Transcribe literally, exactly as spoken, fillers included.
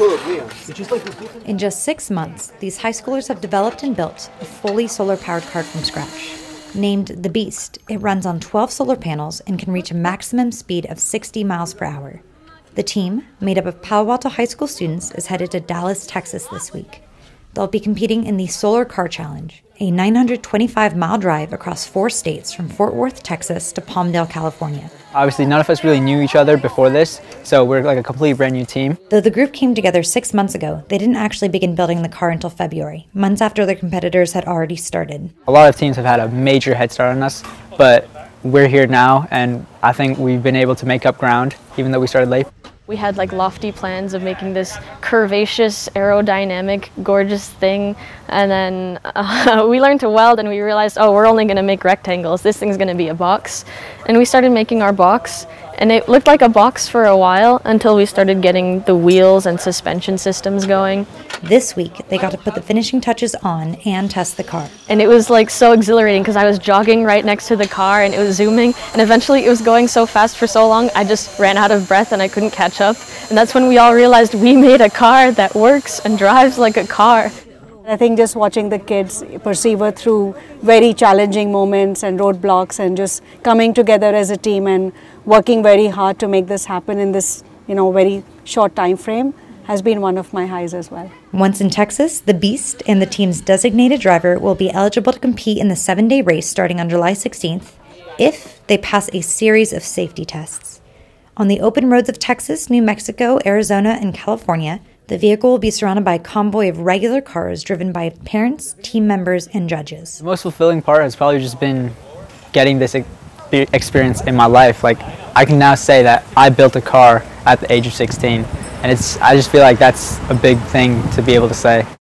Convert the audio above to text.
In just six months, these high schoolers have developed and built a fully solar-powered car from scratch. Named the Beast, it runs on twelve solar panels and can reach a maximum speed of sixty miles per hour. The team, made up of Palo Alto High School students, is headed to Dallas, Texas this week. They'll be competing in the Solar Car Challenge, a nine hundred twenty-five mile drive across four states from Fort Worth, Texas to Palmdale, California. Obviously, none of us really knew each other before this, so we're like a completely brand new team. Though the group came together six months ago, they didn't actually begin building the car until February, months after their competitors had already started. A lot of teams have had a major head start on us, but we're here now, and I think we've been able to make up ground, even though we started late. We had like lofty plans of making this curvaceous, aerodynamic, gorgeous thing, and then uh, we learned to weld and we realized, oh, we're only going to make rectangles. This thing's going to be a box. And we started making our box, and it looked like a box for a while until we started getting the wheels and suspension systems going. This week, they got to put the finishing touches on and test the car. And it was like so exhilarating because I was jogging right next to the car and it was zooming, and eventually it was going so fast for so long I just ran out of breath and I couldn't catch up. And that's when we all realized we made a car that works and drives like a car. I think just watching the kids persevere through very challenging moments and roadblocks and just coming together as a team and working very hard to make this happen in this, you know, very short time frame has been one of my highs as well. Once in Texas, the Beast and the team's designated driver will be eligible to compete in the seven-day race starting on July sixteenth if they pass a series of safety tests. On the open roads of Texas, New Mexico, Arizona, and California, the vehicle will be surrounded by a convoy of regular cars driven by parents, team members, and judges. The most fulfilling part has probably just been getting this experience in my life. Like, I can now say that I built a car at the age of sixteen, and it's I just feel like that's a big thing to be able to say.